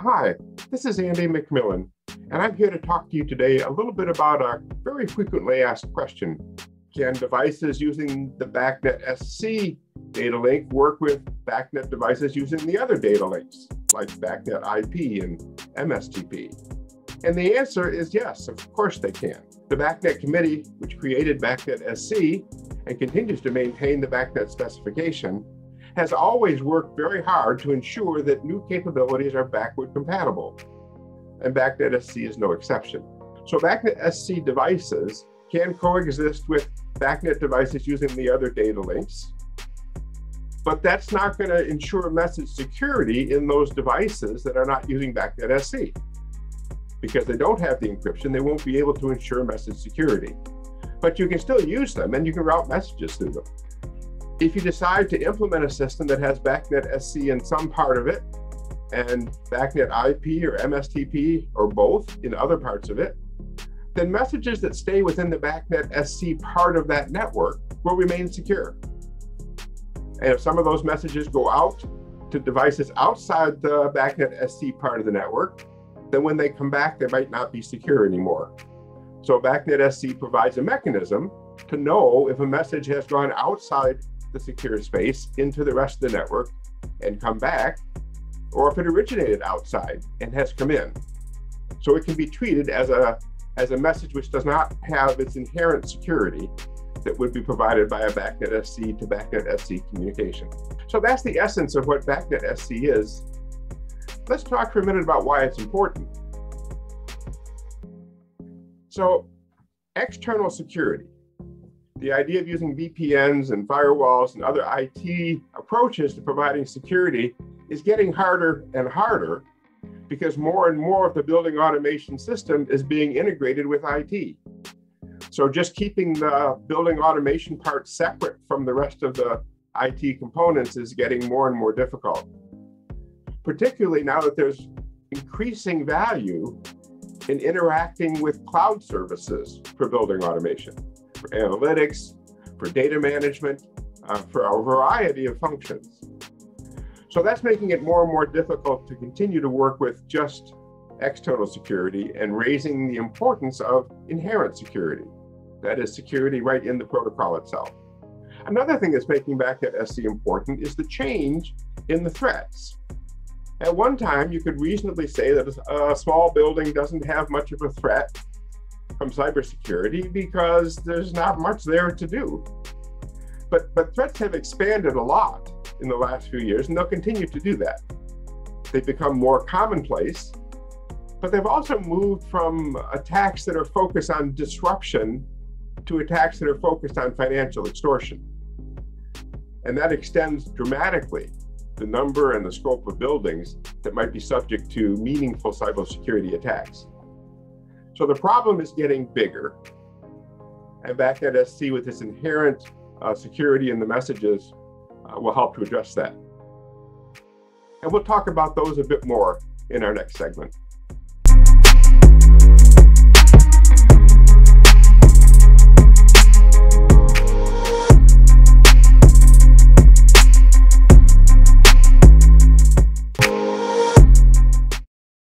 Hi, this is Andy McMillan, and I'm here to talk to you today a little bit about a very frequently asked question. Can devices using the BACnet SC data link work with BACnet devices using the other data links, like BACnet IP and MSTP? And the answer is yes, of course they can. The BACnet committee, which created BACnet SC and continues to maintain the BACnet specification, has always worked very hard to ensure that new capabilities are backward compatible. And BACnet SC is no exception. So BACnet SC devices can coexist with BACnet devices using the other data links, but that's not going to ensure message security in those devices that are not using BACnet SC. Because they don't have the encryption, they won't be able to ensure message security. But you can still use them and you can route messages through them. If you decide to implement a system that has BACnet SC in some part of it and BACnet IP or MSTP or both in other parts of it, then messages that stay within the BACnet SC part of that network will remain secure. And if some of those messages go out to devices outside the BACnet SC part of the network, then when they come back, they might not be secure anymore. So BACnet SC provides a mechanism to know if a message has gone outside the secure space into the rest of the network and come back, or if it originated outside and has come in. So it can be treated as a message which does not have its inherent security that would be provided by a BACnet SC to BACnet SC communication. So that's the essence of what BACnet SC is. Let's talk for a minute about why it's important. So external security, the idea of using VPNs and firewalls and other IT approaches to providing security is getting harder and harder because more and more of the building automation system is being integrated with IT. So just keeping the building automation part separate from the rest of the IT components is getting more and more difficult, particularly now that there's increasing value in interacting with cloud services for building automation, for analytics, for data management, for a variety of functions. So that's making it more and more difficult to continue to work with just external security and raising the importance of inherent security. That is security right in the protocol itself. Another thing that's making BACnet SC important is the change in the threats. At one time, you could reasonably say that a small building doesn't have much of a threat from cybersecurity because there's not much there to do. But threats have expanded a lot in the last few years, and they'll continue to do that. They've become more commonplace, but they've also moved from attacks that are focused on disruption to attacks that are focused on financial extortion. And that extends dramatically the number and the scope of buildings that might be subject to meaningful cybersecurity attacks. So the problem is getting bigger, and BACnet SC with its inherent security in the messages will help to address that. And we'll talk about those a bit more in our next segment.